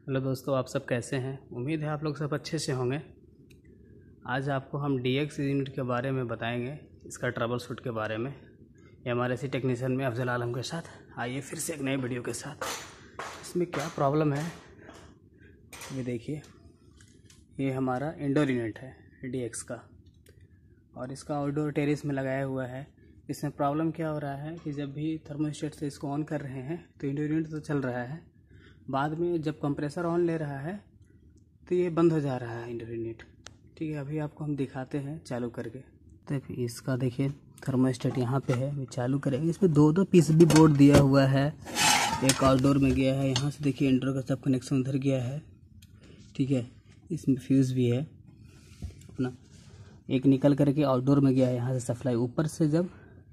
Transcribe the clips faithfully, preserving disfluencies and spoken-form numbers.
Hello दोस्तों, आप सब कैसे हैं। उम्मीद है आप लोग सब अच्छे से होंगे। आज आपको हम डी एक्स यूनिट के बारे में बताएंगे, इसका ट्रबल शूट के बारे में। ये हमारे सी टेक्नीशियन में अफजल आलम के साथ आइए फिर से एक नई वीडियो के साथ। इसमें क्या प्रॉब्लम है ये देखिए। ये हमारा इंडोर यूनिट है डी एक्स का, और इसका आउटडोर टेरेस में लगाया हुआ है। इसमें प्रॉब्लम क्या हो रहा है कि जब भी थर्मोस्टेट से इसको ऑन कर रहे हैं तो इंडोर यूनिट तो चल रहा है, बाद में जब कंप्रेसर ऑन ले रहा है तो ये बंद हो जा रहा है इंडोर यूनिट। ठीक है, अभी आपको हम दिखाते हैं चालू करके। तो इसका देखिए थर्मोस्टेट यहाँ पे है, चालू करेंगे। इसमें दो दो पीसीबी बोर्ड दिया हुआ है, एक आउटडोर में गया है, यहाँ से देखिए इंडोर का सब कनेक्शन उधर गया है। ठीक है, इसमें फ्यूज़ भी है अपना, एक निकल करके आउटडोर में गया है, यहाँ से सप्लाई ऊपर से। जब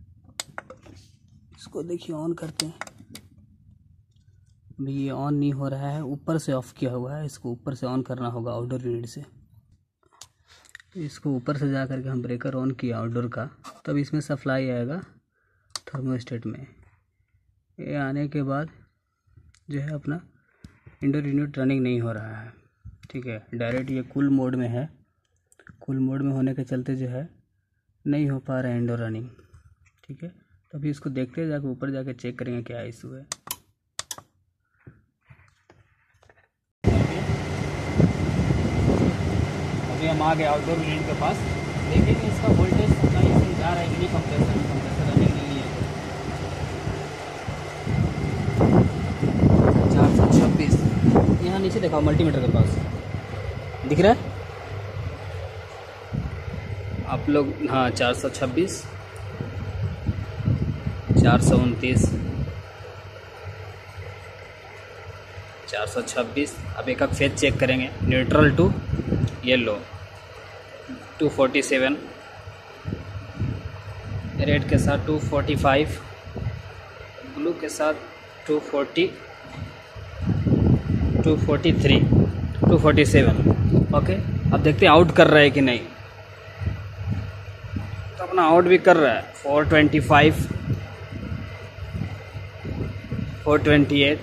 इसको देखिए ऑन करते हैं, अभी ये ऑन नहीं हो रहा है, ऊपर से ऑफ़ किया हुआ है। इसको ऊपर से ऑन करना होगा आउटडोर यूनिट से। इसको ऊपर से जा करके हम ब्रेकर ऑन किया आउटडोर का, तब इसमें सप्लाई आएगा थर्मोस्टेट में। ये आने के बाद जो है अपना इंडोर यूनिट रनिंग नहीं हो रहा है। ठीक है, डायरेक्ट ये कूल मोड में है। कूल मोड में होने के चलते जो है नहीं हो पा रहा है इंडोर रनिंग। ठीक है, तो अभी इसको देखते जाके ऊपर जाके चेक करेंगे क्या इशू है। अभी हम आ गए आउटडोर यूनिट के पास। देखेंगे इसका वोल्टेज सप्लाई से जा रहा है कि नहीं। कंप्रेसर कंप्रेसर रनिंग नहीं है। चार सौ छब्बीस यहाँ नीचे देखा मल्टीमीटर के पास दिख रहा है आप लोग। हाँ, चार सौ छब्बीस, चार सौ उनतीस, चार सौ छब्बीस। अब एक एक फेज चेक करेंगे। Neutral to yellow, two forty seven, red के साथ टू फोर्टी फाइव, ब्लू के साथ two forty, two forty three, two forty seven. Okay, अब देखते हैं आउट कर रहा है कि नहीं। तो अपना आउट भी कर रहा है। Four twenty five, four twenty eight,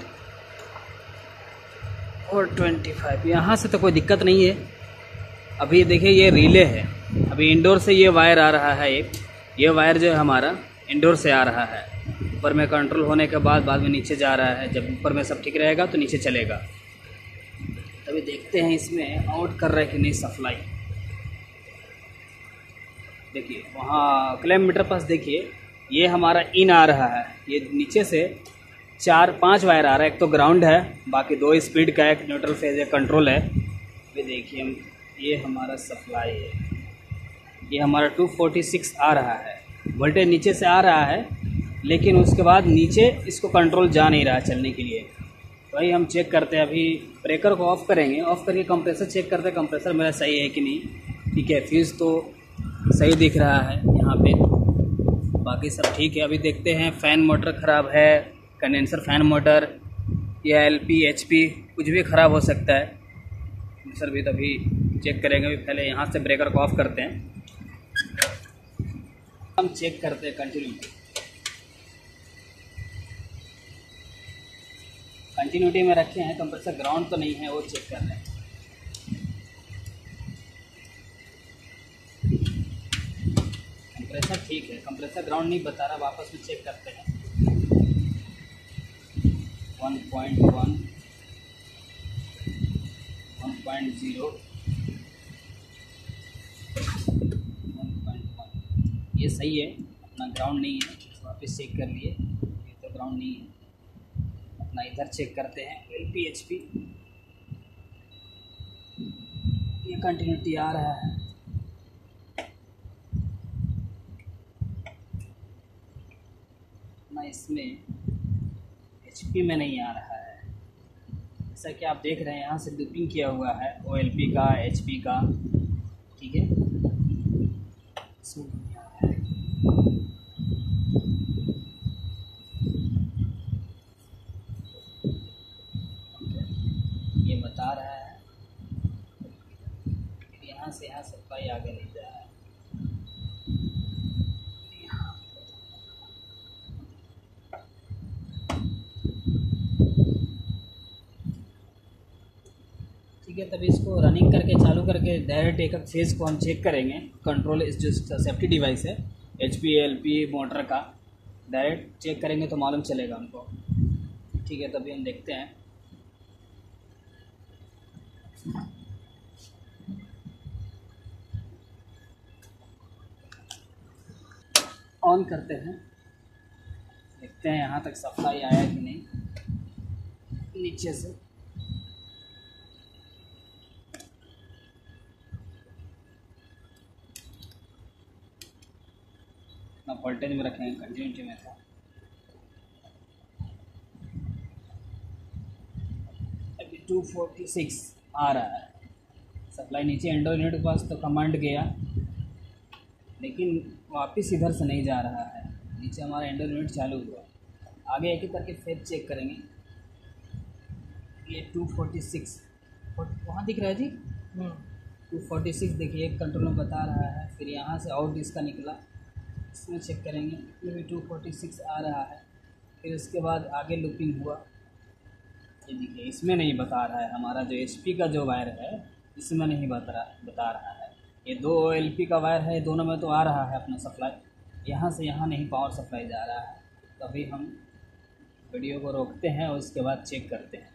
four twenty five. यहाँ से तो कोई दिक्कत नहीं है। अभी देखिए ये रिले है, अभी इंडोर से ये वायर आ रहा है। एक ये वायर जो है हमारा इंडोर से आ रहा है, ऊपर में कंट्रोल होने के बाद बाद में नीचे जा रहा है। जब ऊपर में सब ठीक रहेगा तो नीचे चलेगा। अभी देखते हैं इसमें आउट कर रहा है कि नहीं सप्लाई। देखिए वहाँ क्लैम्प मीटर पास देखिए, ये हमारा इन आ रहा है। ये नीचे से चार पांच वायर आ रहा है। एक तो ग्राउंड है, बाकी दो स्पीड का, एक न्यूट्रल फेज, एक कंट्रोल है। अभी देखिए ये हमारा सप्लाई है। ये हमारा टू फोर्टी सिक्स आ रहा है, वोल्टेज नीचे से आ रहा है, लेकिन उसके बाद नीचे इसको कंट्रोल जा नहीं रहा है चलने के लिए। वही हम चेक करते हैं। अभी ब्रेकर को ऑफ़ करेंगे, ऑफ़ करके कंप्रेसर चेक करते हैं कंप्रेसर मेरा सही है कि नहीं। ठीक है, फ्यूज़ तो सही दिख रहा है यहाँ पे, बाकी सब ठीक है। अभी देखते हैं फ़ैन मोटर ख़राब है, कंडेंसर फ़ैन मोटर या एल पी एच पी कुछ भी ख़राब हो सकता है। सर भी तभी चेक करेंगे। अभी पहले यहाँ से ब्रेकर को ऑफ़ करते हैं, हम चेक करते हैं कंटिन्यूटी। कंटिन्यूटी में रखे हैं, कंप्रेसर ग्राउंड तो नहीं है, वो चेक कर रहे हैं। कंप्रेसर ठीक है, कंप्रेसर ग्राउंड नहीं बता रहा। वापस में चेक करते हैं। One point one, one point zero, one point one. ये सही है, अपना ग्राउंड नहीं है। वापस चेक कर लिए, ये तो ग्राउंड नहीं है। अपना इधर चेक करते हैं एल पी एच पी। ये कंटिन्यूटी आ रहा है। अपना इसमें एच पी में नहीं आ रहा है। जैसा कि आप देख रहे हैं यहाँ से लूपिंग किया हुआ है ओ एल पी का, एच पी का। ठीक है, इसमें नहीं आ रहा है। ये बता रहा है यहाँ से यहाँ सप्लाई आगे नहीं जा रहा है। ठीक है। तभी इसको रनिंग करके चालू करके डायरेक्ट एक एक फेज़ को हम चेक करेंगे। कंट्रोल इस जो सेफ्टी डिवाइस है H P L P motor का डायरेक्ट चेक करेंगे तो मालूम चलेगा हमको, ठीक है। तभी हम देखते हैं। ऑन करते हैं, देखते हैं यहाँ तक सप्लाई आया कि नहीं। नीचे से ना वोल्टेज में रखेंगे, कंटिन्यूटी में था। अभी टू फोर्टी सिक्स आ रहा है सप्लाई नीचे। एंड्रॉइड यूनिट के पास तो कमांड गया, लेकिन वापस इधर से नहीं जा रहा है। नीचे हमारा एंड्रॉइड यूनिट चालू हुआ। आगे एक एक करके फेज चेक करेंगे। ये टू फोर्टी सिक्स वहाँ दिख रहा है जी, टू फोर्टी सिक्स देखिए एक कंट्रोल में बता रहा है। फिर यहाँ से आउट इसका निकला, इसमें चेक करेंगे, ये भी टू फोर्टी सिक्स आ रहा है। फिर उसके बाद आगे लूपिंग हुआ, ये देखिए इसमें नहीं बता रहा है। हमारा जो एच पी का जो वायर है इसमें नहीं बता रहा बता रहा है। ये दो ओ एल पी का वायर है, दोनों में तो आ रहा है अपना सप्लाई, यहाँ से यहाँ नहीं पावर सप्लाई जा रहा है। तो अभी हम वीडियो को रोकते हैं और उसके बाद चेक करते हैं।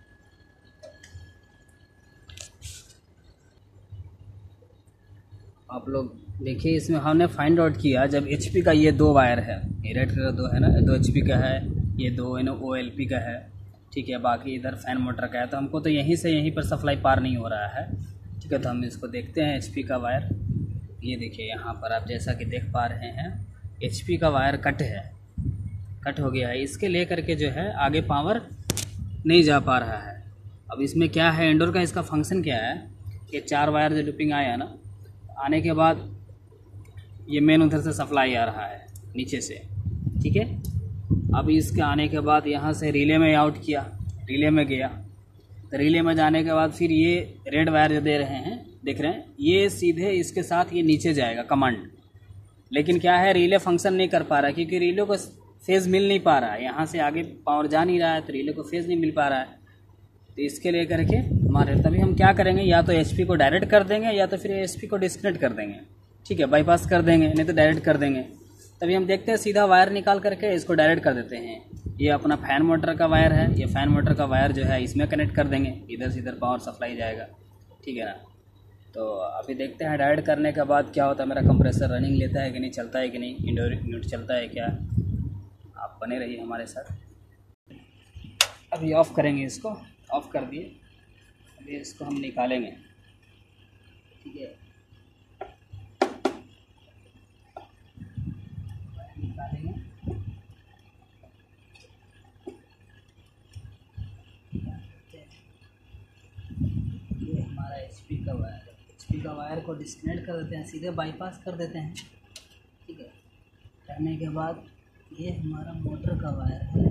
आप लोग देखिए इसमें हमने फाइंड आउट किया जब एच पी का ये दो वायर है, ये रेड कलर दो है ना, दो एच पी का है, ये दो है ना ओ एल पी का है, ठीक है। बाकी इधर फैन मोटर का है। तो हमको तो यहीं से यहीं पर सप्लाई पार नहीं हो रहा है, ठीक है। तो हम इसको देखते हैं एच पी का वायर। ये देखिए यहाँ पर आप जैसा कि देख पा रहे हैं एच पी का वायर कट है, कट हो गया है। इसके ले करके जो है आगे पावर नहीं जा पा रहा है। अब इसमें क्या है, इंडोर का इसका फंक्शन क्या है, ये चार वायर जो लूपिंग आया ना, आने के बाद ये मेन उधर से सप्लाई आ रहा है नीचे से, ठीक है। अब इसके आने के बाद यहाँ से रिले में आउट किया, रिले में गया। तो रिले में जाने के बाद फिर ये रेड वायर जो दे रहे हैं देख रहे हैं, ये सीधे इसके साथ ये नीचे जाएगा कमांड। लेकिन क्या है, रिले फंक्शन नहीं कर पा रहा क्योंकि रिले को फेज़ मिल नहीं पा रहा है। यहाँ से आगे पावर जा नहीं रहा है तो रिले को फेज़ नहीं मिल पा रहा है। तो इसके लिए करके हमारे तभी हम क्या करेंगे, या तो एच पी को डायरेक्ट कर देंगे या तो फिर एच पी को डिस्कनेक्ट कर देंगे, ठीक है। बाईपास कर देंगे, नहीं तो डायरेक्ट कर देंगे। तभी हम देखते हैं सीधा वायर निकाल करके इसको डायरेक्ट कर देते हैं। ये अपना फैन मोटर का वायर है, ये फैन मोटर का वायर जो है इसमें कनेक्ट कर देंगे, इधर से इधर पावर सप्लाई जाएगा, ठीक है ना। तो अभी देखते हैं डायरेक्ट करने के बाद क्या होता है, मेरा कंप्रेसर रनिंग लेता है कि नहीं, चलता है कि नहीं, इंडोर यूनिट चलता है क्या। आप बने रहिए हमारे साथ। अभी ऑफ़ करेंगे, इसको ऑफ़ कर दिए। अभी इसको हम निकालेंगे, ठीक है। निकालेंगे, ये हमारा एच पी का वायर है। एच पी का वायर को डिस्कनेक्ट कर देते हैं, सीधे बाईपास कर देते हैं, ठीक है। करने के बाद ये हमारा मोटर का वायर है,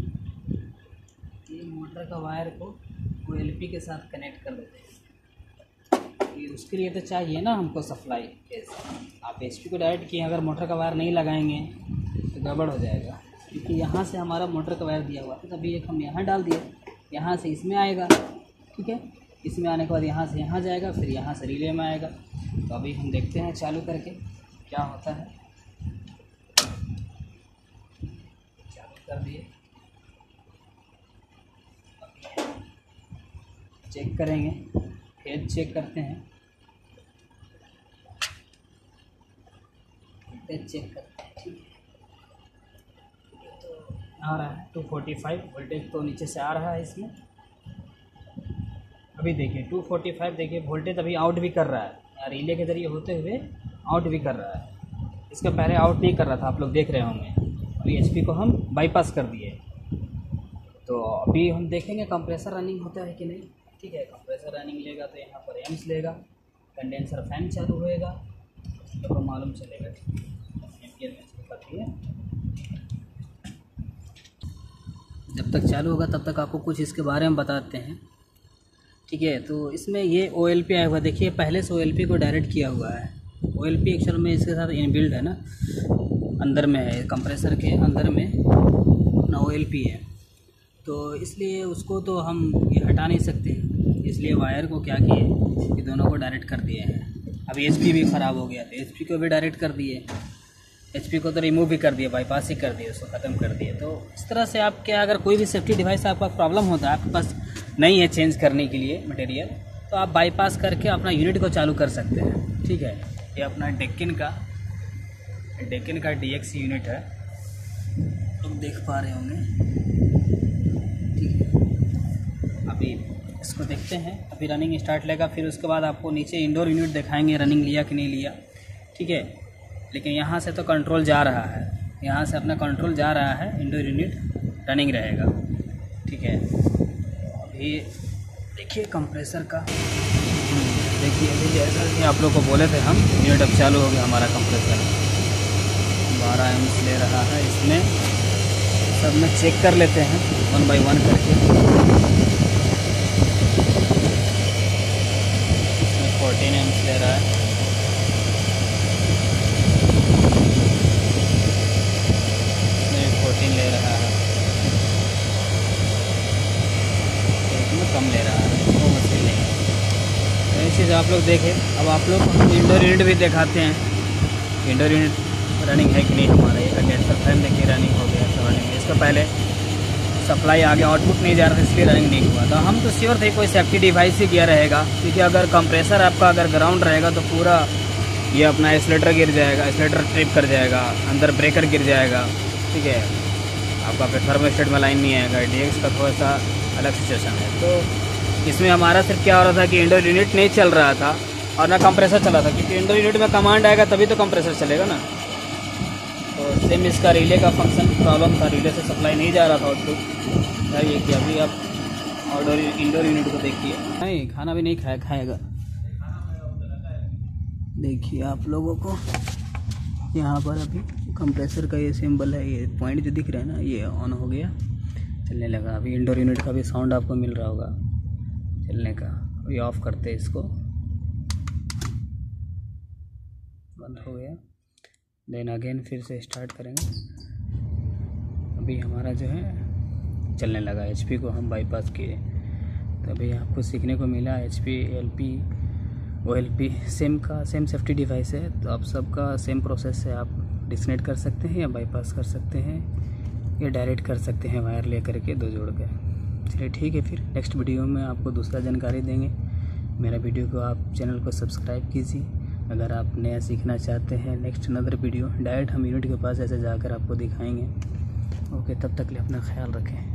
ये मोटर का वायर को ओ एल पी के साथ कनेक्ट कर देते हैं। ये उसके लिए तो चाहिए ना हमको सप्लाई। आप एच पी को डायरेक्ट किए, अगर मोटर का वायर नहीं लगाएंगे तो गड़बड़ हो जाएगा, क्योंकि यहाँ से हमारा मोटर का वायर दिया हुआ था। तभी एक हम यहाँ डाल दिए, यहाँ से इसमें आएगा, ठीक है। इसमें आने के बाद यहाँ से यहाँ जाएगा, फिर यहाँ से रिले में आएगा। तो अभी हम देखते हैं चालू करके क्या होता है। चालू कर दिए, चेक करेंगे, फेज चेक करते हैं, फेज चेक करते हैं, ठीक है। तो आ रहा है टू फोर्टी फाइव वोल्टेज, तो नीचे से आ रहा है इसमें। अभी देखिए टू फोर्टी फाइव देखिए वोल्टेज अभी आउट भी कर रहा है, रिले के ज़रिए होते हुए आउट भी कर रहा है। इसके पहले आउट नहीं कर रहा था, आप लोग देख रहे होंगे। अभी एच पी को हम बाईपास कर दिए। तो अभी हम देखेंगे कंप्रेसर रनिंग होता है कि नहीं, ठीक है। कंप्रेसर रनिंग लेगा तो यहाँ पर एम्स लेगा, कंडेंसर फैन चालू होएगा, तो मालूम चलेगा, एम्पियर में चलती है। जब तक चालू होगा तब तक आपको कुछ इसके बारे में बताते हैं, ठीक है। तो इसमें ये ओ एल पी आया हुआ, देखिए पहले से ओ एल पी को डायरेक्ट किया हुआ है। ओ एल पी एक्चुअल में इसके साथ इनबिल्ड है ना, अंदर में है, कंप्रेसर के अंदर में ना ओ एल पी है। तो इसलिए उसको तो हम ये हटा नहीं सकते, इसलिए वायर को क्या किए कि दोनों को डायरेक्ट कर दिए हैं। अभी एच पी भी ख़राब हो गया था, एच पी को भी डायरेक्ट कर दिए, एच पी को तो रिमूव भी कर दिए, बाईपास ही कर दिए, उसको ख़त्म कर दिए। तो इस तरह से आप क्या, अगर कोई भी सेफ्टी डिवाइस आपका प्रॉब्लम होता है, आपके पास नहीं है चेंज करने के लिए मटेरियल, तो आप बाईपास करके अपना यूनिट को चालू कर सकते हैं। ठीक है, ये अपना डेक्कन का डेक्कन का डी एक्स यूनिट है, तुम देख पा रहे होंगे। ठीक है, अभी इसको देखते हैं, अभी रनिंग स्टार्ट लेगा, फिर उसके बाद आपको नीचे इंडोर यूनिट दिखाएंगे रनिंग लिया कि नहीं लिया। ठीक है, लेकिन यहाँ से तो कंट्रोल जा रहा है, यहाँ से अपना कंट्रोल जा रहा है, इंडोर यूनिट रनिंग रहेगा। ठीक है, अभी देखिए कंप्रेसर का, देखिए अभी जैसा कि आप लोग को बोले थे हम, यूनिट अब चालू हो गया हमारा कंप्रेसर, बारह एम्स ले रहा है। इसमें सब में चेक कर लेते हैं वन बाय वन करके। इसमें फोर्टीन एम्स ले रहा है, इसमें फोर्टीन ले रहा है, इसमें कम ले रहा है, वो मशीन नहीं। तो ये चीज़ आप लोग देखें। अब आप लोग इंडोर यूनिट भी दिखाते हैं, इंडोर यूनिट रनिंग है कि नहीं हमारा। ये कंडेंसर फैन देखिए रनिंग हो गया, सब रनिंग है। इसका पहले सप्लाई आगे आउटपुट नहीं जा रहा था, इसलिए रनिंग नहीं हुआ था। हम तो श्योर थे कोई सेफ्टी डिवाइस ही किया रहेगा, क्योंकि अगर कंप्रेसर आपका अगर ग्राउंड रहेगा तो पूरा ये अपना एक्सीलरेटर गिर जाएगा, एक्सीलरेटर ट्रिप कर जाएगा, अंदर ब्रेकर गिर जाएगा। ठीक है, आपका फिर थर्मोस्टेट में लाइन नहीं आएगा। डी एक्स का थोड़ा सा अलग सिचुएशन है। तो इसमें हमारा सिर्फ क्या हो रहा था कि इंडोर यूनिट नहीं चल रहा था और ना कंप्रेसर चला था, क्योंकि इंडोर यूनिट में कमांड आएगा तभी तो कंप्रेसर चलेगा ना। तो सेम इसका रिले का फंक्शन प्रॉब्लम था, रिले से सप्लाई नहीं जा रहा था आउटपुट। ये कि अभी आप आउटडोर इंडोर यूनिट को देखिए, नहीं खाना भी नहीं खाया खाएगा। देखिए आप लोगों को यहाँ पर अभी कंप्रेसर का ये सिंबल है, ये पॉइंट जो दिख रहा है ना, ये ऑन हो गया, चलने लगा। अभी इंडोर यूनिट का भी साउंड आपको मिल रहा होगा चलने का। अभी ऑफ करते हैं इसको, बंद हो गया, देन अगेन फिर से स्टार्ट करेंगे। अभी हमारा जो है चलने लगा, एचपी को हम बाईपास किए। तो अभी आपको सीखने को मिला एचपी, एलपी, ओएलपी सेम का सेम सेफ्टी डिवाइस है। तो आप सबका सेम प्रोसेस से आप डिस्कनेक्ट कर सकते हैं या बाईपास कर सकते हैं या डायरेक्ट कर सकते हैं वायर ले करके दो जोड़ कर। चलिए ठीक है, फिर नेक्स्ट वीडियो में आपको दूसरा जानकारी देंगे। मेरा वीडियो को आप चैनल को सब्सक्राइब कीजिए अगर आप नया सीखना चाहते हैं। नेक्स्ट अनदर वीडियो डायरेक्ट हम यूनिट के पास ऐसे जाकर आपको दिखाएंगे। ओके, तब तक के लिए अपना ख्याल रखें।